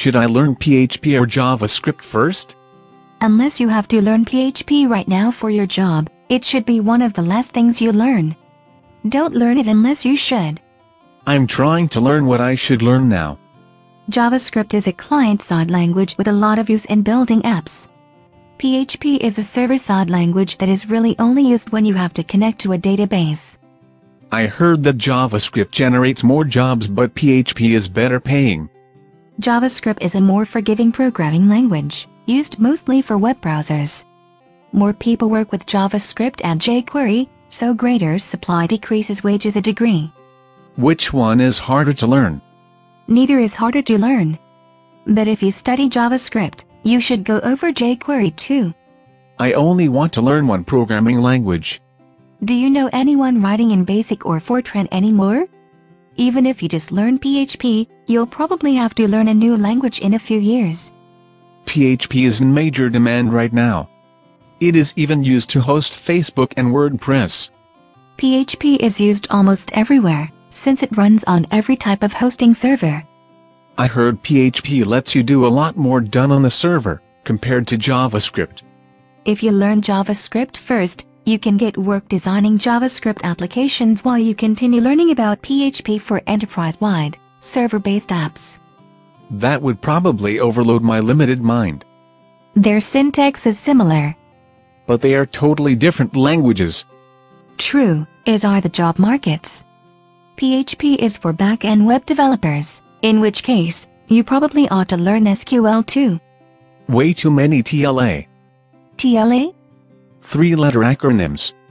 Should I learn PHP or JavaScript first? Unless you have to learn PHP right now for your job, it should be one of the last things you learn. Don't learn it unless you should. I'm trying to learn what I should learn now. JavaScript is a client-side language with a lot of use in building apps. PHP is a server-side language that is really only used when you have to connect to a database. I heard that JavaScript generates more jobs but PHP is better paying. JavaScript is a more forgiving programming language, used mostly for web browsers. More people work with JavaScript and jQuery, so greater supply decreases wages a degree. Which one is harder to learn? Neither is harder to learn. But if you study JavaScript, you should go over jQuery too. I only want to learn one programming language. Do you know anyone writing in BASIC or Fortran anymore? Even if you just learn PHP, you'll probably have to learn a new language in a few years. PHP is in major demand right now. It is even used to host Facebook and WordPress. PHP is used almost everywhere, since it runs on every type of hosting server. I heard PHP lets you do a lot more done on the server, compared to JavaScript. If you learn JavaScript first, you can get work designing JavaScript applications while you continue learning about PHP for enterprise-wide, server-based apps. That would probably overload my limited mind. Their syntax is similar. But they are totally different languages. True, as are the job markets. PHP is for back-end web developers, in which case, you probably ought to learn SQL too. Way too many TLA. TLA? 3-letter acronyms.